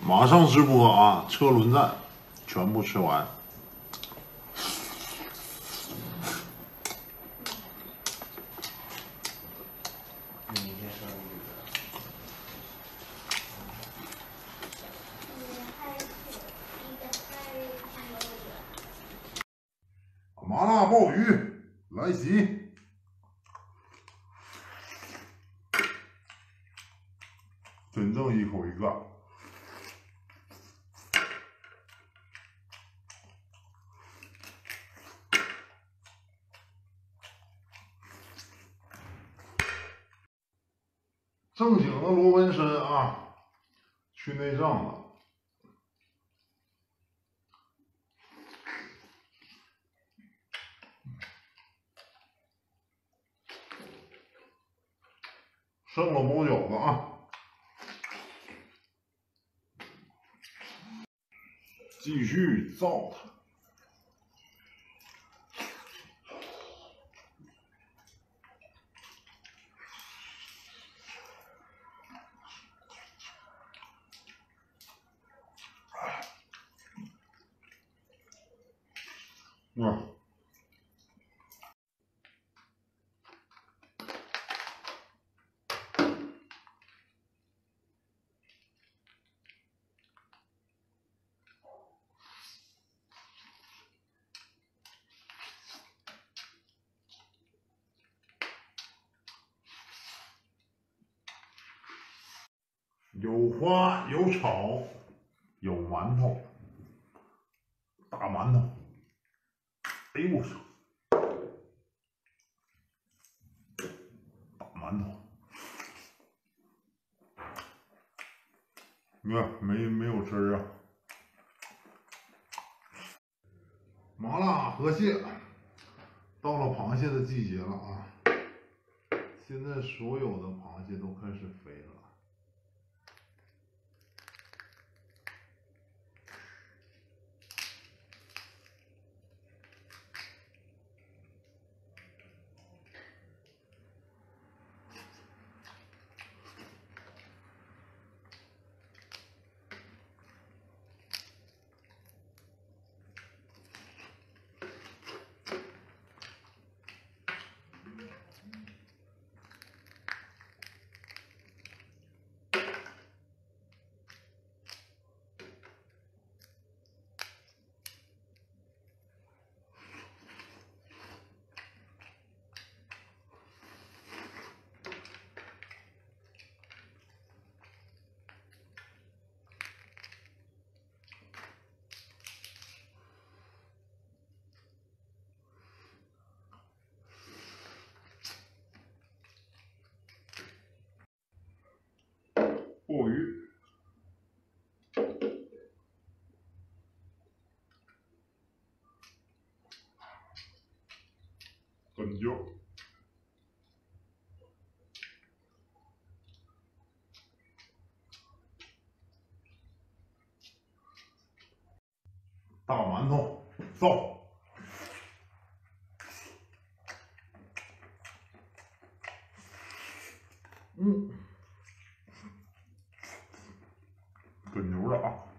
马上直播啊！车轮战全部吃完。麻辣鲍鱼来袭！真正一口一个。正经的罗纹参啊，去内脏了。剩了包饺子啊，继续造它。哇！有花有炒，有馒头，大馒头。哎呦我操！大馒头。你看没有汁儿啊？麻辣河蟹，到了螃蟹的季节了啊！现在所有的螃蟹都开始肥了。鲍鱼，粉椒，大馒头，造。可牛了啊！